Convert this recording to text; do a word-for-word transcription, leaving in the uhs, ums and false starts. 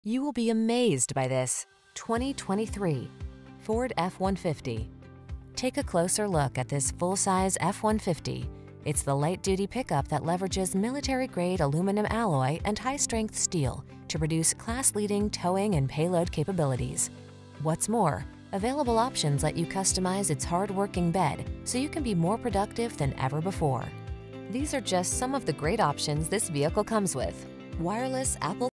You will be amazed by this twenty twenty-three Ford F one fifty. Take a closer look at this full-size F one fifty. It's the light-duty pickup that leverages military-grade aluminum alloy and high-strength steel to produce class-leading towing and payload capabilities. What's more, available options let you customize its hard-working bed so you can be more productive than ever before. These are just some of the great options this vehicle comes with: wireless Apple